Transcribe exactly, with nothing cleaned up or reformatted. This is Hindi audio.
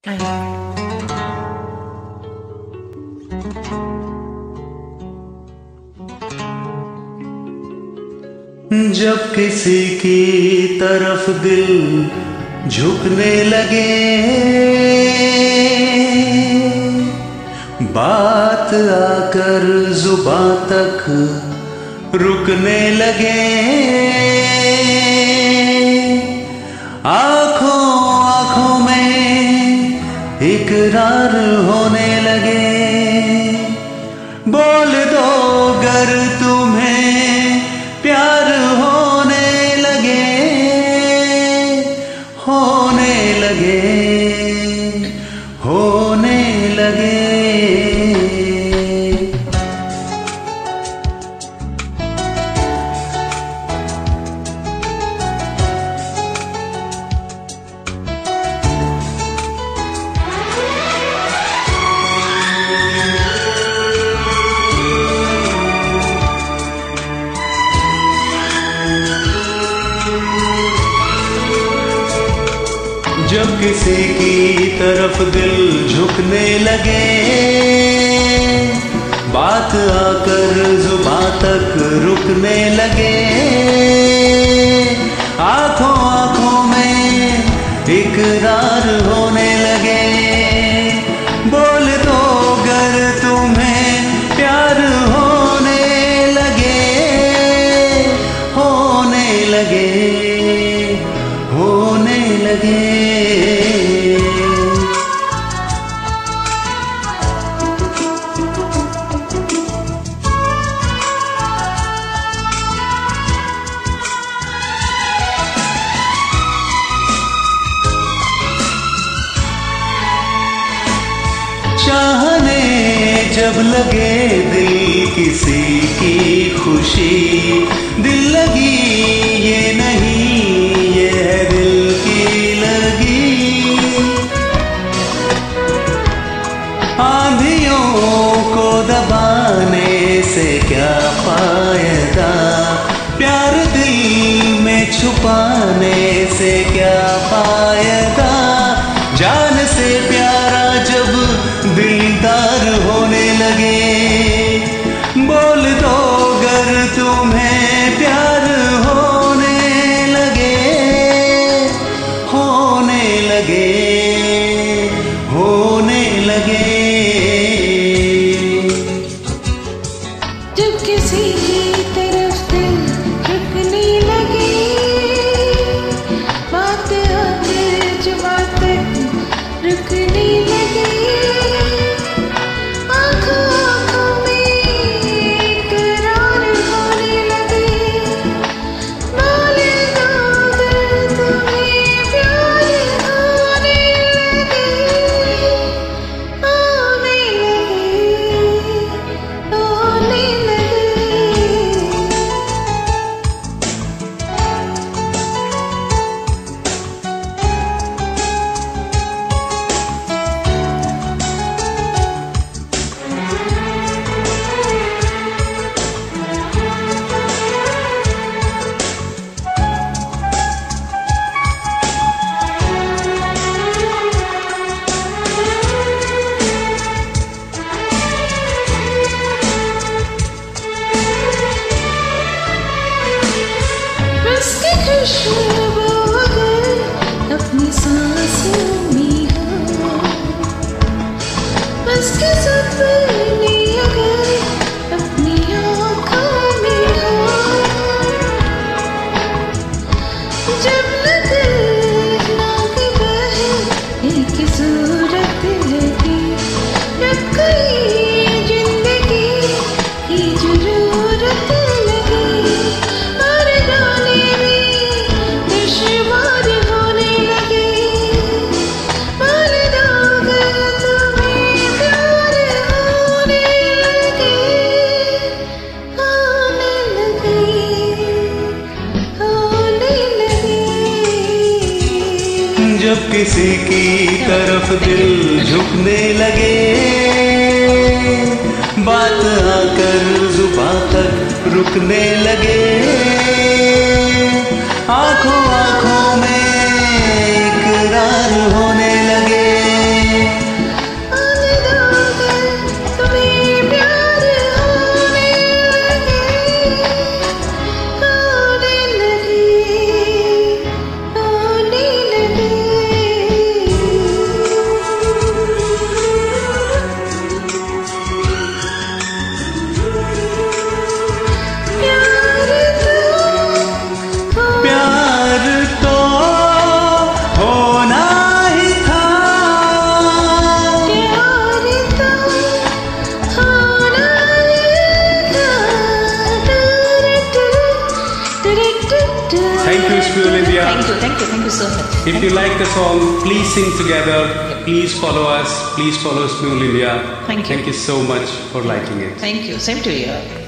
जब किसी की तरफ दिल झुकने लगे, बात आकर जुबां तक रुकने लगे, आंखों आंखों में इकरार होने लगे, बोल दो गर तुम्हें प्यार होने लगे, होने लगे, होने लगे। जब किसी की तरफ दिल झुकने लगे, बात आकर जुबां तक रुकने लगे, आंखों आंखों में इकरार होने लगे, बोल दो गर तुम्हें प्यार होने लगे, होने लगे, होने लगे। चाहने जब लगे दिल किसी की खुशी, दिल लगी ये नहीं ये है दिल की लगी, आंधियों को दबाने से क्या फायदा, प्यार दिल में छुपाने से क्या फायदा, जान से प्यारा जब दिलदार होने लगे, बोल दो गर तुम्हें प्यार होने लगे, होने लगे, होने लगे। जब किसी की तरफ दिल झुकने लगे, बात आकर जुबां तक रुकने लगे, खुशबू अगर अपनी सांसों में हो, बस के सपने अगर अपनी आँखों में हो, जब नजर नाक बहे एक सूरत लगे, जब कोई जिंदगी की जरूरत लगे, और जाने में दुश्वार होने लगे, बोल दो गर तुम्हें प्यार होने लगे, होने लगे, होने लगे। जब किसी की तरफ दिल झुकने लगे, बात आकर जुबां तक रुकने लगे, आंखों आंखों में इकरार होने लगे। so much. If you like the song, please sing together. Please follow us. Please follow Smule India. Thank you. Thank you so much for liking it. Thank you. Same to you.